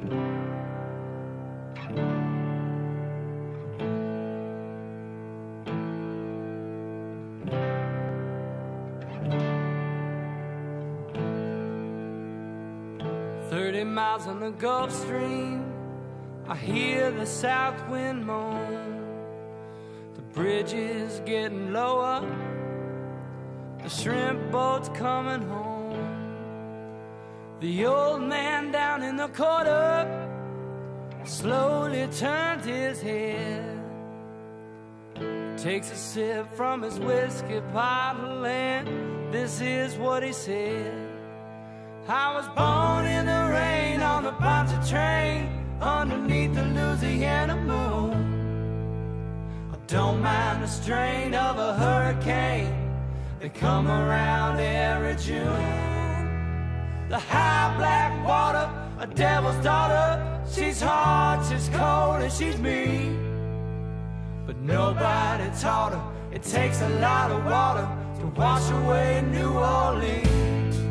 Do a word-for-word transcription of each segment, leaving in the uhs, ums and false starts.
Thirty miles on the Gulf Stream, I hear the south wind moan. The bridge is getting lower, the shrimp boat's coming home. The old man down in the corner slowly turns his head, takes a sip from his whiskey bottle, and this is what he said. I was born in the rain on the Ponce train underneath the Louisiana moon. I don't mind the strain of a hurricane, they come around every June. The high black water, a devil's daughter, she's hard, she's cold, and she's mean. But nobody taught her it takes a lot of water to wash away New Orleans.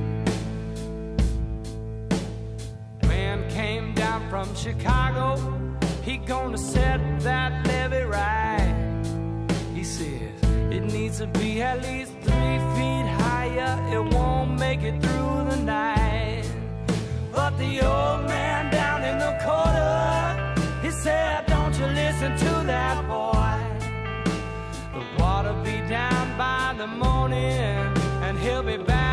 Came down from Chicago, he gonna set that levee right. He says it needs to be at least three feet higher, it won't make it through the night. But the old man down in the corner, he said, don't you listen to that boy. The water'll be down by the morning, and he'll be back